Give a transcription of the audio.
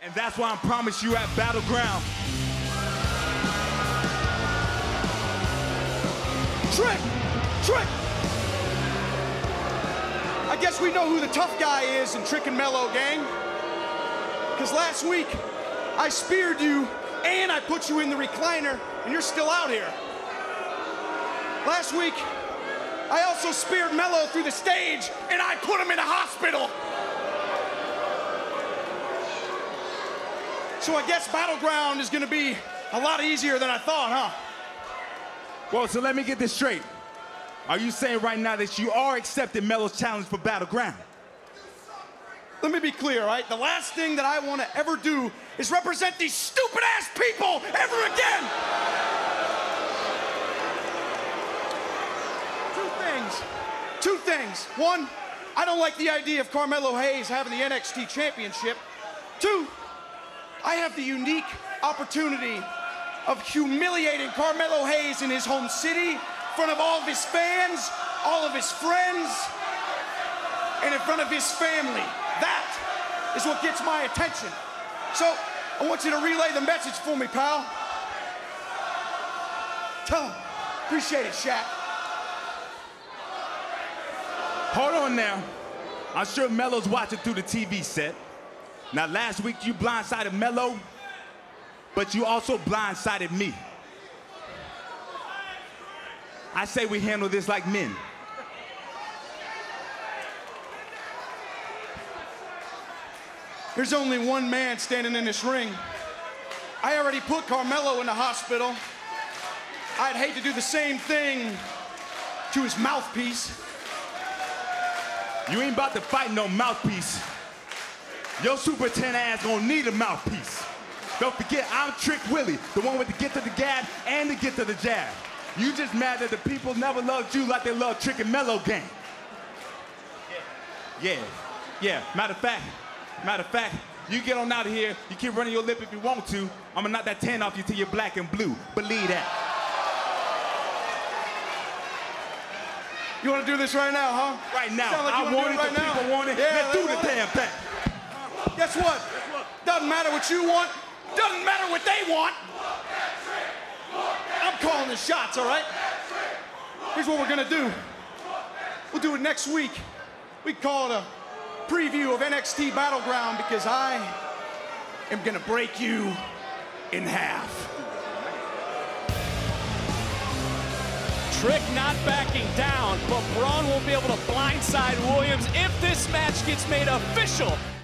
And that's why I promise you at Battleground. Trick! Trick! I guess we know who the tough guy is in Trick and Mello, gang. Because last week, I speared you and I put you in the recliner, and you're still out here. Last week, I also speared Mello through the stage, and I put him in a hospital. So I guess Battleground is gonna be a lot easier than I thought, huh? Well, so let me get this straight. Are you saying right now that you are accepting Melo's challenge for Battleground? Let me be clear, all right? The last thing that I want to ever do is represent these stupid-ass people ever again! Two things. One, I don't like the idea of Carmelo Hayes having the NXT Championship. Two, I have the unique opportunity of humiliating Carmelo Hayes in his home city, in front of all of his fans, all of his friends, and in front of his family. That is what gets my attention. So, I want you to relay the message for me, pal. Tell him. Appreciate it, Shaq. Hold on now. I'm sure Melo's watching through the TV set. Now, last week you blindsided Melo, but you also blindsided me. I say we handle this like men. There's only one man standing in this ring. I already put Carmelo in the hospital. I'd hate to do the same thing to his mouthpiece. You ain't about to fight no mouthpiece. Your Super 10 ass gonna need a mouthpiece. Don't forget, I'm Trick Willie, the one with the get to the gab and the get to the jab. You just mad that the people never loved you like they love Trick and Mello gang. Yeah. Matter of fact, you get on out of here, you keep running your lip if you want to, I'm gonna knock that 10 off you till you're black and blue. Believe that. You wanna do this right now, huh? Right now. Sound like I want it, right the now. people want it. Yeah, Let's do the damn thing. Guess what? Doesn't matter what you want, doesn't matter what they want. I'm calling the shots, all right? Here's what we're gonna do. We'll do it next week. We call it a preview of NXT Battleground because I am gonna break you in half. Trick not backing down, but Bron will be able to blindside Williams if this match gets made official